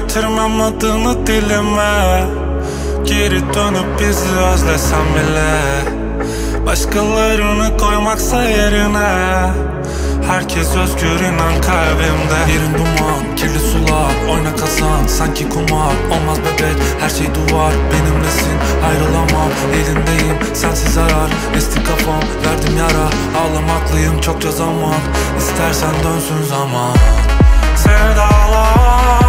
getirmem adını dilime. Geri dönüp bizi özlesem bile, başkalarını koymaksa yerine. Herkes özgür inan kalbimde. Yerin duman, kirli sular, oyna kazan sanki kumar. Olmaz bebek, her şey duvar, benimlesin ayrılamam. Elindeyim, sensiz zarar, esti kafam, verdim yara. Ağlamaklıyım çokça zaman, İstersen dönsün zaman. Sevdalar